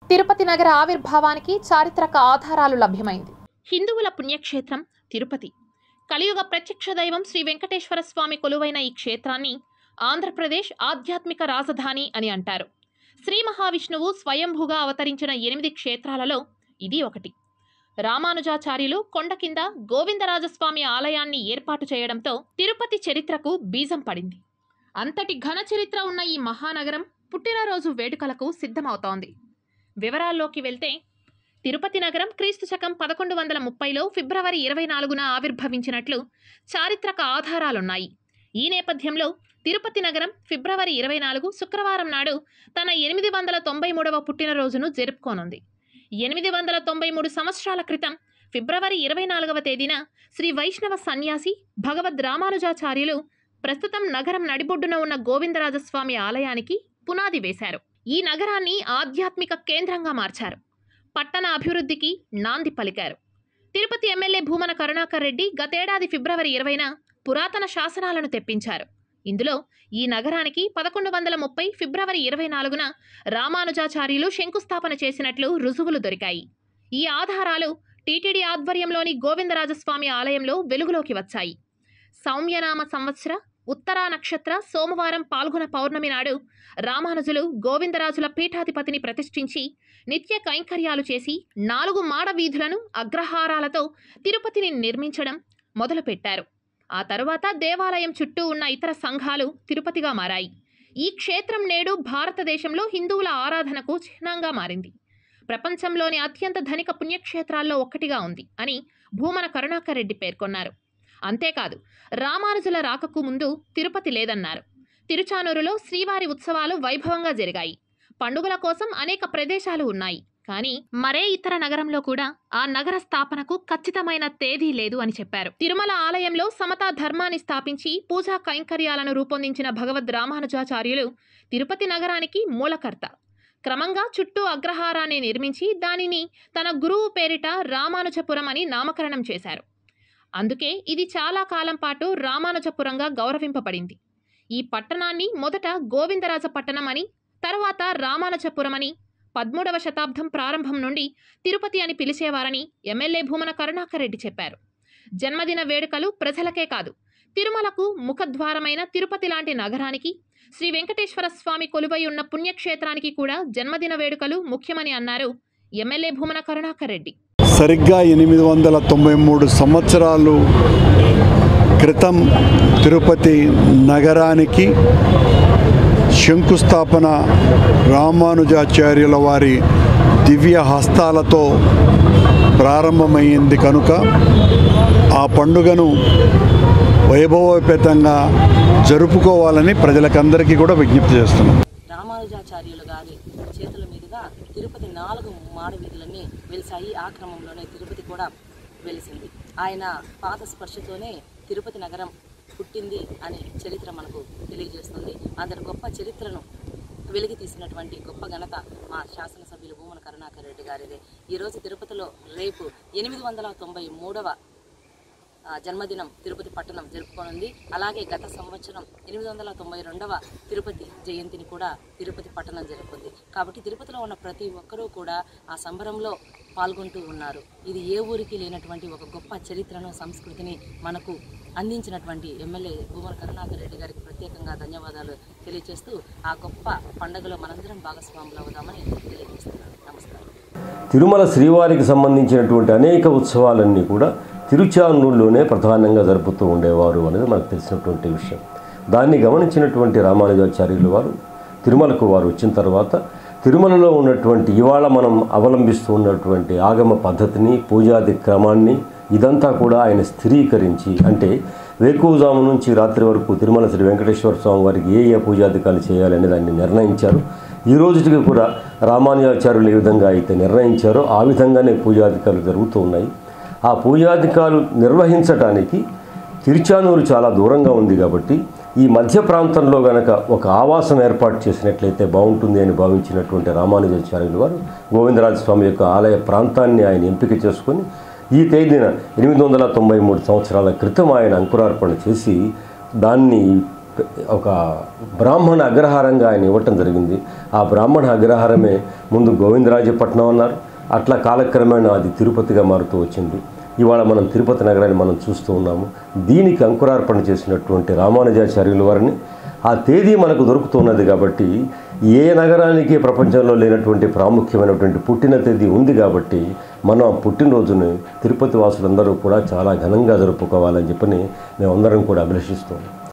తిరుపతి నగర ఆవిర్భావానికి చారిత్రక ఆధారాలు లభ్యమైంది. హిందువుల పుణ్యక్షేత్రం తిరుపతి. కలియుగ ప్రత్యక్ష దైవం శ్రీ వెంకటేశ్వర స్వామి కొలువైన ఈ క్షేత్రాన్ని ఆంధ్రప్రదేశ్ ఆధ్యాత్మిక రాజధాని అని అంటారు. శ్రీ మహావిష్ణువు స్వయంభూగా అవతరించిన 8 క్షేత్రాలలో ఇది ఒకటి. రామానుజాచార్యులు కొండ కింద గోవిందరాజస్వామి ఆలయాన్ని ఏర్పాటు చేయడంతో తిరుపతి చరిత్రకు బీజం పడింది. అంతటి ఘన చరిత్ర ఉన్న ఈ మహానగరం పుట్టినరోజు వేడుకలకు సిద్ధమవుతోంది. వివరాల్లోకి వెళ్తే తిరుపతి నగరం క్రీస్తు శకం 1130లో ఫిబ్రవరి 24న ఆవిర్భవించినట్లు చారిత్రక ఆధారాలున్నాయి. ఈ నేపథ్యంలో తిరుపతి నగరం ఫిబ్రవరి 24 శుక్రవారం నాడు తన 893వ పుట్టినరోజును జరుపుకోనుంది. 893 సంవత్సరాల క్రితం ఫిబ్రవరి 24వ తేదీన శ్రీ వైష్ణవ సన్యాసి భగవద్ రామానుజాచార్యులు ప్రస్తుతం నగరం నడిబొడ్డున ఉన్న గోవిందరాజస్వామి ఆలయానికి పునాది వేశారు. ఈ నగరాన్ని ఆధ్యాత్మిక కేంద్రంగా మార్చారు. పట్టణ అభివృద్ధికి నాంది పలికారు. తిరుపతి ఎమ్మెల్యే భూమన కరుణాకర్ రెడ్డి గతేడాది ఫిబ్రవరి 20న పురాతన శాసనాలను తెప్పించారు. ఇందులో ఈ నగరానికి 1130 ఫిబ్రవరి 24న రామానుజాచార్యులు శంకుస్థాపన చేసినట్లు రుజువులు దొరికాయి. ఈ ఆధారాలు టీటీడీ ఆధ్వర్యంలోని గోవిందరాజస్వామి ఆలయంలో వెలుగులోకి వచ్చాయి. సౌమ్యనామ సంవత్సర ఉత్తరా నక్షత్ర సోమవారం పాల్గొన పౌర్ణమి నాడు రామానుజులు గోవిందరాజుల పీఠాధిపతిని ప్రతిష్ఠించి నిత్య కైంకర్యాలు చేసి 4 మాడ వీధులను అగ్రహారాలతో తిరుపతిని నిర్మించడం మొదలుపెట్టారు. ఆ తరువాత దేవాలయం చుట్టూ ఉన్న ఇతర సంఘాలు తిరుపతిగా మారాయి. ఈ క్షేత్రం నేడు భారతదేశంలో హిందువుల ఆరాధనకు చిహ్నంగా మారింది. ప్రపంచంలోని అత్యంత ధనిక పుణ్యక్షేత్రాల్లో ఒకటిగా ఉంది అని భూమన కరుణాకర్ రెడ్డి పేర్కొన్నారు. అంతేకాదు, రామానుజుల రాకకు ముందు తిరుపతి లేదన్నారు. తిరుచానూరులో శ్రీవారి ఉత్సవాలు వైభవంగా జరిగాయి. పండుగల కోసం అనేక ప్రదేశాలు ఉన్నాయి. కానీ మరే ఇతర నగరంలో కూడా ఆ నగర స్థాపనకు ఖచ్చితమైన తేదీ లేదు అని చెప్పారు. తిరుమల ఆలయంలో సమతా ధర్మాన్ని స్థాపించి పూజా కైంకర్యాలను రూపొందించిన భగవద్ రామానుజాచార్యులు తిరుపతి నగరానికి మూలకర్త. క్రమంగా చుట్టూ అగ్రహారాన్ని నిర్మించి దానిని తన గురువు పేరిట రామానుజపురం అని నామకరణం చేశారు. అందుకే ఇది చాలా కాలం పాటు రామానుజపురంగా గౌరవింపబడింది. ఈ పట్టణాన్ని మొదట గోవిందరాజ పట్టణం అని, తరువాత రామానుజపురం అని 13వ శతాబ్దం ప్రారంభం నుండి తిరుపతి అని పిలిచేవారని ఎమ్మెల్యే భూమన కరుణాకర్ రెడ్డి చెప్పారు. జన్మదిన వేడుకలు ప్రజలకే కాదు, తిరుమలకు ముఖద్వారమైన తిరుపతి లాంటి నగరానికి, శ్రీ వెంకటేశ్వర స్వామి కొలువై ఉన్న పుణ్యక్షేత్రానికి కూడా జన్మదిన వేడుకలు ముఖ్యమని అన్నారు ఎమ్మెల్యే భూమన కరుణాకర్ రెడ్డి. సరిగ్గా 893 సంవత్సరాలు క్రితం తిరుపతి నగరానికి శంకుస్థాపన రామానుజాచార్యుల వారి దివ్య హస్తాలతో ప్రారంభమైంది కనుక ఆ పండుగను వైభవోపేతంగా జరుపుకోవాలని ప్రజలకందరికీ కూడా విజ్ఞప్తి చేస్తున్నాం. రామానుజాచార్యులు గారి చేతుల మీదుగా తిరుపతి 4 మాడ వీధులన్నీ వెలిసాయి. ఆ క్రమంలోనే తిరుపతి కూడా వెలిసింది. ఆయన పాద స్పర్శతోనే తిరుపతి నగరం పుట్టింది అని చరిత్ర మనకు తెలియజేస్తుంది. అందరి గొప్ప చరిత్రను వెలికి తీసినటువంటి గొప్ప ఘనత మా శాసనసభ్యులు భూమన కరుణాకర్ రెడ్డి గారిదే. ఈరోజు తిరుపతిలో రేపు 893వ జన్మదినం తిరుపతి పట్టణం జరుపుకోనుంది. అలాగే గత సంవత్సరం 892వ తిరుపతి జయంతిని కూడా తిరుపతి పట్టణం జరుపుకుంది. కాబట్టి తిరుపతిలో ఉన్న ప్రతి ఒక్కరూ కూడా ఆ సంబరంలో పాల్గొంటూ ఉన్నారు. ఇది ఏ ఊరికి లేనటువంటి ఒక గొప్ప చరిత్రను, సంస్కృతిని మనకు అందించినటువంటి ఎమ్మెల్యే భూమన కరుణాకర్ రెడ్డి గారికి ప్రత్యేకంగా ధన్యవాదాలు తెలియజేస్తూ ఆ గొప్ప పండుగలో మనందరం భాగస్వాములు అవుదామని తెలియజేస్తున్నాను. నమస్కారం. తిరుమల శ్రీవారికి సంబంధించినటువంటి అనేక ఉత్సవాలన్నీ కూడా తిరుచానూరులోనే ప్రధానంగా జరుపుతూ ఉండేవారు అనేది మనకు తెలిసినటువంటి విషయం. దాన్ని గమనించినటువంటి రామానుజాచార్యులు వారు తిరుమలకు వారు వచ్చిన తర్వాత తిరుమలలో ఉన్నటువంటి ఇవాళ మనం అవలంబిస్తూ ఉన్నటువంటి ఆగమ పద్ధతిని, పూజాది క్రమాన్ని ఇదంతా కూడా ఆయన స్థిరీకరించి, అంటే వేకువజాము నుంచి రాత్రి వరకు తిరుమల శ్రీ వెంకటేశ్వర స్వామి వారికి ఏ పూజాధికాలు చేయాలనే దాన్ని నిర్ణయించారు. ఈ రోజుకి కూడా రామానుజాచార్యులు ఏ విధంగా అయితే నిర్ణయించారో ఆ విధంగానే పూజాధికారులు జరుగుతూ ఉన్నాయి. ఆ పూజాధికారులు నిర్వహించడానికి తిరుచానూరు చాలా దూరంగా ఉంది కాబట్టి ఈ మధ్య ప్రాంతంలో గనక ఒక ఆవాసం ఏర్పాటు చేసినట్లయితే బాగుంటుంది అని భావించినటువంటి రామానుజాచార్యులు వారు గోవిందరాజస్వామి యొక్క ఆలయ ప్రాంతాన్ని ఆయన ఎంపిక చేసుకొని ఈ తేదీన 893 సంవత్సరాల క్రితం ఆయన అంకురార్పణ చేసి దాన్ని ఒక బ్రాహ్మణ అగ్రహారంగా ఆయన ఇవ్వటం జరిగింది. ఆ బ్రాహ్మణ అగ్రహారమే ముందు గోవిందరాజపట్నం అన్నారు. అట్లా కాలక్రమేణా అది తిరుపతిగా మారుతూ వచ్చింది. ఇవాళ మనం తిరుపతి నగరాన్ని మనం చూస్తూ ఉన్నాము. దీనికి అంకురార్పణ చేసినటువంటి రామానుజాచార్యుల వారిని ఆ తేదీ మనకు దొరుకుతున్నది కాబట్టి ఏ నగరానికి ప్రపంచంలో లేనటువంటి ప్రాముఖ్యమైనటువంటి పుట్టిన తేదీ ఉంది కాబట్టి మనం ఆ పుట్టినరోజుని తిరుపతి వాసులందరూ కూడా చాలా ఘనంగా జరుపుకోవాలని చెప్పని మేమందరం కూడా అభిలషిస్తాం.